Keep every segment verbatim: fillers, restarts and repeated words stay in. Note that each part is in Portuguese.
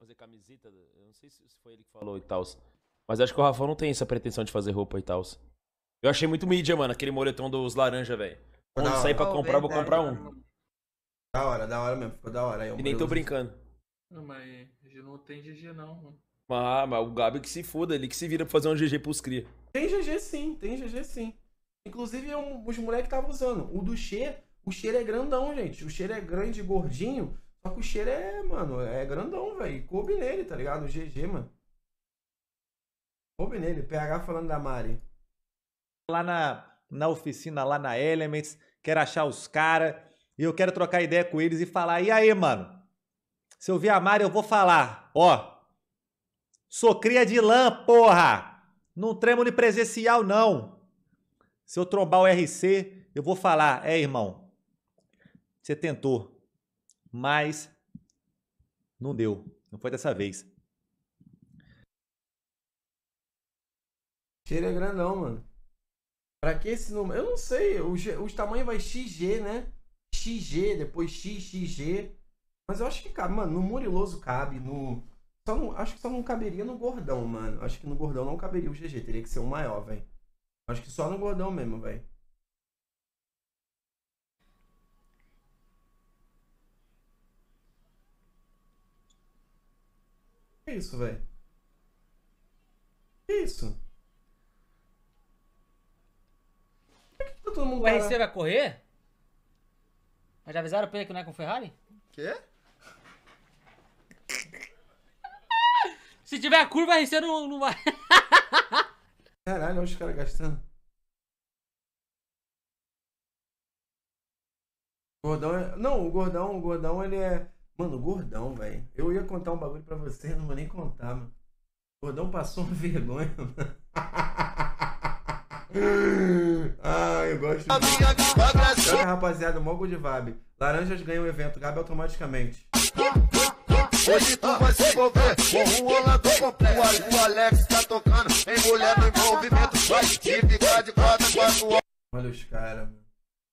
fazer camiseta. Eu não sei se foi ele que falou e tal. Mas acho que o Rafão não tem essa pretensão de fazer roupa e tal. Eu achei muito mídia, mano, aquele moletom dos laranja, velho. Quando sair pra comprar, vou comprar um. Da hora, da hora mesmo, ficou da hora. Aí, E nem tô brincando. Não, mas não tem G G não, mano. Ah, mas o Gabi que se foda, ele que se vira pra fazer um G G pros cria. Tem G G sim, tem G G sim. Inclusive um, os moleques estavam usando. O do Che, o cheiro é grandão, gente. O cheiro é grande e gordinho. Só que o cheiro é, mano, é grandão, velho. Coube nele, tá ligado? O G G, mano. Coube nele. P H falando da Mari. Lá na, na oficina, lá na Elements, quero achar os caras. E eu quero trocar ideia com eles e falar, e aí, mano? Se eu ver a Mari, eu vou falar, ó. Sou cria de lã, porra! Não tremo de presencial, não. Se eu trombar o R C, eu vou falar, é, irmão, você tentou, mas não deu. Não foi dessa vez. Cheiro é grandão, mano. Pra que esse número? Eu não sei. O, G, o tamanho vai X G, né? X G, depois X X G. Mas eu acho que cabe, mano. No Muriloso cabe. No. Só não, acho que só não caberia no Gordão, mano. Acho que no Gordão não caberia o G G. Teria que ser o maior, velho. Acho que só no Gordão mesmo, velho. Que isso, velho? Que isso? Por que tá todo mundo O R C parado? vai correr? Mas já avisaram pra ele que não é com Ferrari? Quê? Se tiver curva, o R C não, não vai. Caralho, olha os caras gastando. Gordão é... Não, o Gordão, o Gordão, ele é... Mano, o Gordão, velho. Eu ia contar um bagulho pra você, não vou nem contar, mano. O Gordão passou uma vergonha, mano. Ah, eu gosto disso. Olha, rapaziada, mó good vibe. Laranjas ganham o evento, Gabi automaticamente. Hoje tu vai se envolver com o Orlando completo. O Alex tá tocando em mulher no envolvimento. Vai te ficar de quatro, quatro. Olha os caras, mano.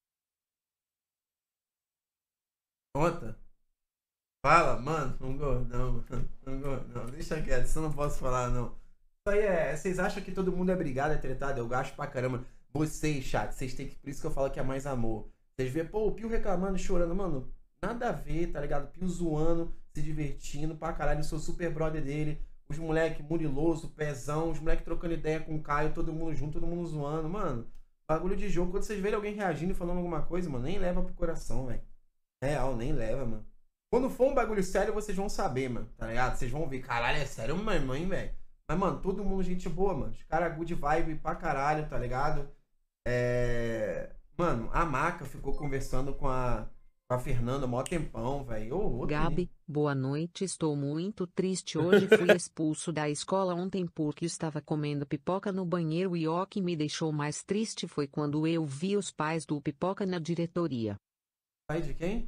Conta. Fala, mano, um gordão, mano. Um gordão. Deixa quieto, isso eu não posso falar, não. Isso aí é. Vocês acham que todo mundo é brigado, é tretado? Eu gasto pra caramba. Vocês, chat, vocês têm que. Por isso que eu falo que é mais amor. Vocês vê, pô, o Pio reclamando, chorando, mano. Nada a ver, tá ligado? Pio zoando, se divertindo pra caralho. Eu sou super brother dele. Os moleque muriloso, pezão. Os moleque trocando ideia com o Caio, todo mundo junto, todo mundo zoando, mano. Bagulho de jogo. Quando vocês verem alguém reagindo e falando alguma coisa, mano, nem leva pro coração, velho. Real, nem leva, mano. Quando for um bagulho sério, vocês vão saber, mano, tá ligado? Vocês vão ver, caralho, é sério, minha mãe, velho. Mas, mano, todo mundo gente boa, mano. Os caras good vibe pra caralho, tá ligado? É... Mano, a Maca ficou conversando com a, com a Fernanda mó tempão, velho. Oh, Gabi, boa noite. Estou muito triste hoje. Fui expulso da escola ontem porque estava comendo pipoca no banheiro e o que me deixou mais triste foi quando eu vi os pais do Pipoca na diretoria. Pai de quem?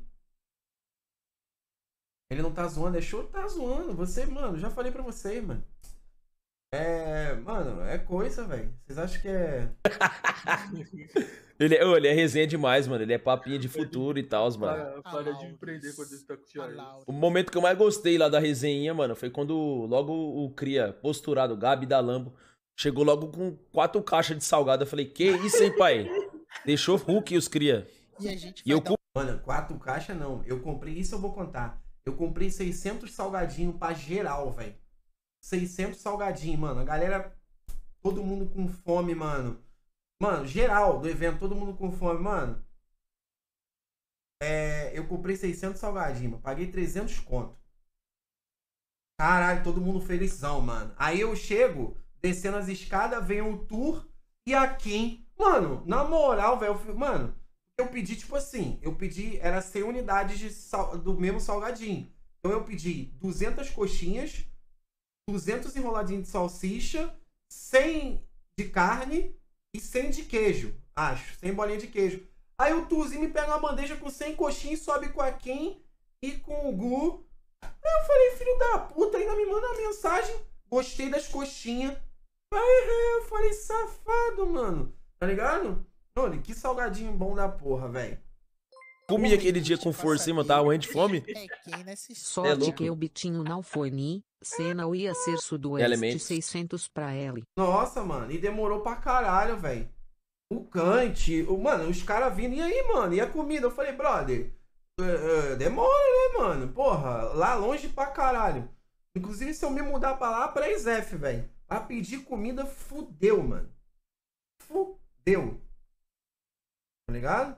Ele não tá zoando, deixou tá zoando. Você, mano, já falei pra vocês, mano. É, mano, é coisa, velho. Vocês acham que é... Ele, oh, ele é resenha demais, mano. Ele é papinha de futuro e tal, mano. Para, para de me prender quando você tá com o Thiago. O momento que eu mais gostei lá da resenha, mano, foi quando logo o Cria, posturado, Gabi da Lambo, chegou logo com quatro caixas de salgado. Eu falei, que isso, hein, pai? Deixou Hulk os Cria. E a gente E eu vai dar Mano, quatro caixas não. Eu comprei, isso eu vou contar. Eu comprei seiscentos salgadinhos pra geral, velho. seiscentos salgadinhos, mano. A galera, todo mundo com fome, mano. Mano, geral do evento, todo mundo com fome, mano. É, eu comprei seiscentos salgadinhos, mano. Paguei trezentos conto. Caralho, todo mundo felizão, mano. Aí eu chego, descendo as escadas, vem o Tour e a Kim. Mano, na moral, velho, mano, eu pedi, tipo assim, eu pedi, era cem unidades de sal, do mesmo salgadinho. Então eu pedi duzentas coxinhas, duzentos enroladinhos de salsicha, cem de carne e cem de queijo, acho, cem bolinha de queijo. Aí o Tuzinho me pega uma bandeja com cem coxinhas, sobe com a Kim e com o Gu. Aí eu falei, filho da puta, ainda me manda uma mensagem, gostei das coxinhas. Aí eu falei, safado, mano, tá ligado? Olha, que salgadinho bom da porra, velho. Comi aquele dia com força, hein, mano? Tava morrendo de fome. É quem nessa história. Sorte É louco. que o Bitinho não foi ni, cena ia ser sudoeste Elementos. seiscentos pra ele. Nossa, mano, e demorou pra caralho, velho. O Kant, o, mano, os caras vindo, e aí, mano? E a comida? Eu falei, brother, é, é, demora, né, mano? Porra, lá longe pra caralho. Inclusive, se eu me mudar pra lá, pra Isef, velho. Pra pedir comida, fudeu, mano. Fudeu. Tá ligado?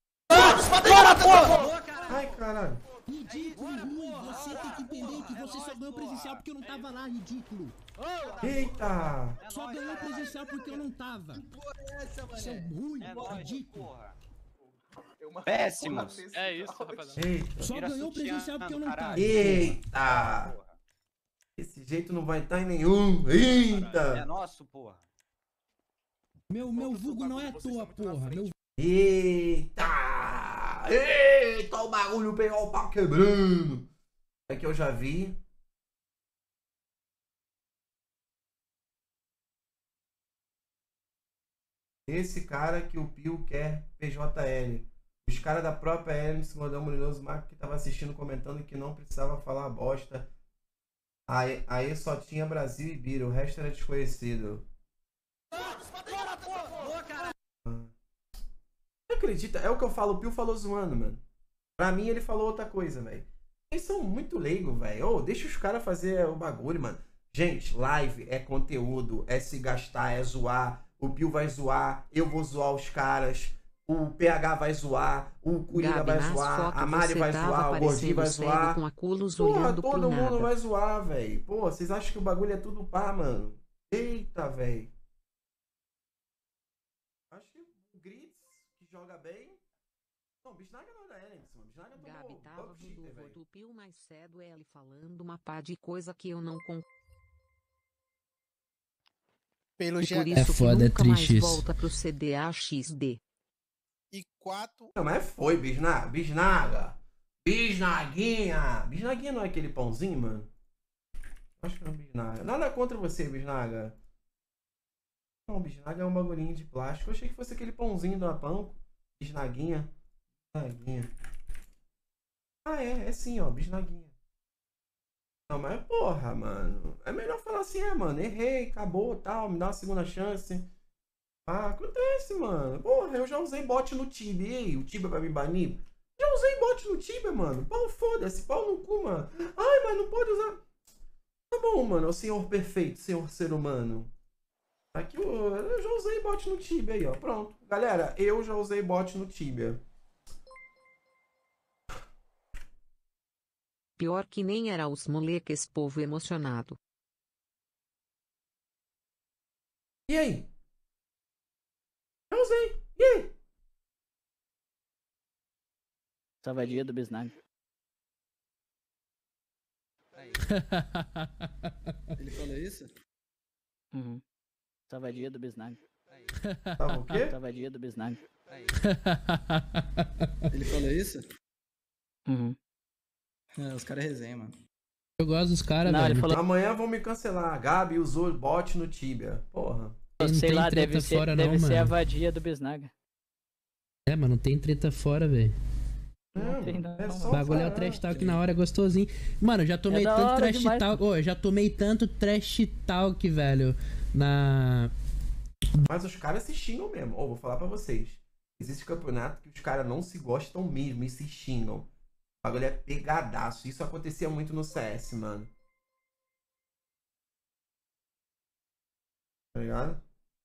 Ai, caralho. Ridículo, ruim. Você tem que entender que você só ganhou presencial porque eu não tava lá, ridículo. Eita. Só ganhou presencial porque eu não tava. Seu ruim, ridículo. Péssimos. É isso, rapaziada. Eita. Só ganhou presencial porque eu não tava. Eita. Esse jeito não vai estar em nenhum. Eita. É nosso, porra. Meu, meu vulgo não é à toa, porra. Meu Eita! Eita, o bagulho pegou o pau quebrando. É que eu já vi. Esse cara que o Pio quer P J L. Os caras da própria L, esse Gordão Murinoso Marco que tava assistindo comentando que não precisava falar bosta. Aí, aí só tinha Brasil e Bira, o resto era desconhecido. Não acredita? É o que eu falo, o Pio falou zoando, mano. Pra mim ele falou outra coisa, velho. Eles são muito leigos, velho. Ô, deixa os caras fazer o bagulho, mano. Gente, live é conteúdo, é se gastar, é zoar. O Pio vai zoar, eu vou zoar os caras. O P H vai zoar, o Coringa Gabi, vai nas zoar, fotos a Mari você vai tava zoar, o Gordinho parecendo vai cego zoar. com a culos Porra, olhando pro todo mundo nada. vai zoar, velho. Pô, vocês acham que o bagulho é tudo pá, mano? Eita, velho. Acho que o Gritz, que joga bem. Não, o Bisnaga não é da Alex, mano. Bisnaga Gabi tomou tava Buck Cheater, do velho. do Pio mais cedo ele falando uma pá de coisa que eu não concordo. Pelo E G por H. isso É foda, que é nunca mais triste isso. volta pro C D A X D. E quatro. Não, mas foi, Bisnaga. Bisnaga. Bisnaguinha. Bisnaguinha não é aquele pãozinho, mano? Acho que não é Bisnaga. Nada contra você, Bisnaga. Não, Bisnaga é um bagulhinho de plástico. Eu achei que fosse aquele pãozinho da pão. Bisnaguinha. Bisnaguinha. Ah, é. É sim, ó. Bisnaguinha. Não, mas porra, mano. É melhor falar assim, é, mano. Errei, acabou, tal. Me dá uma segunda chance. Ah, acontece, mano. Porra, eu já usei bot no Tibia. E aí, o Tibia vai me banir? Já usei bot no Tibia, mano. Pau, foda-se. Pau no cu, mano. Ai, mas não pode usar. Tá bom, mano. O senhor perfeito, senhor ser humano. Aqui eu, eu já usei bot no Tibia aí, ó. Pronto. Galera, eu já usei bot no Tibia. Pior que nem era os moleques povo emocionado. E aí? Eu usei. E aí? Savadia do Bisnaga. Ele falou isso? Uhum. Savadia do Bisnaga. Tava o quê? Savadia do Bisnaga. Ele falou isso? Uhum. É, os caras resenham, mano. Eu gosto dos caras, Não, velho. ele falou- Amanhã vão me cancelar. A Gabi usou bot no Tibia. Porra. Não Sei tem lá, treta deve ser, fora deve não, ser a mano. vadia do Bisnaga. É, mano, não tem treta fora, velho. Não tem não, é mano. só O bagulho é o falar. trash talk na hora, é gostosinho. Mano, eu já tomei É da tanto hora trash demais, talk. Ô, eu já tomei tanto trash talk, velho. Na. Mas os caras se xingam mesmo. Ô, vou falar pra vocês. Existe campeonato que os caras não se gostam mesmo e se xingam. O bagulho é pegadaço. Isso acontecia muito no C S, mano. Tá ligado?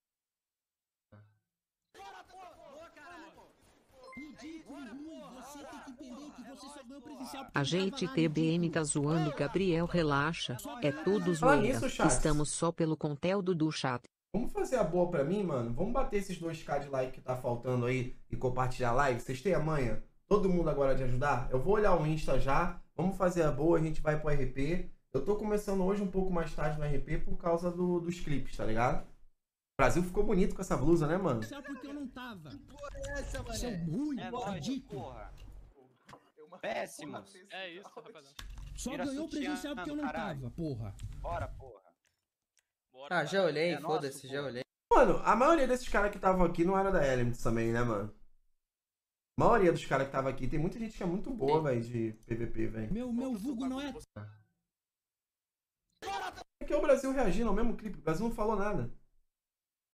Ridículo, ruim. Você tem que entender que você só ganhou presencial porque A eu não gente tava lá, T B M ridículo. tá zoando Gabriel, relaxa. É tudo Fala zoeira. nisso, chat. Estamos só pelo conteúdo do chat. Vamos fazer a boa pra mim, mano? Vamos bater esses dois K de like que tá faltando aí e compartilhar a live? Vocês têm a manha? Todo mundo agora de ajudar? Eu vou olhar o Insta já. Vamos fazer a boa, a gente vai pro R P. Eu tô começando hoje um pouco mais tarde no R P por causa do, dos clipes, tá ligado? O Brasil ficou bonito com essa blusa, né, mano? Só porque eu não tava. Essa, mano. Seu ruim, É nóis, ridículo. porra. Péssimos. É isso, rapaziada. Só Vira ganhou sutiã, presencial porque eu não caralho. tava, porra. Bora, porra. Bora, Ah, já olhei, É nosso, foda-se, já pô. olhei. Mano, a maioria desses caras que estavam aqui não era da Elements também, né, mano? A maioria dos caras que tava aqui, tem muita gente que é muito boa, velho, de P V P, velho. Meu, meu vulgo não é... É que é o Brasil reagindo ao mesmo clipe. O Brasil não falou nada.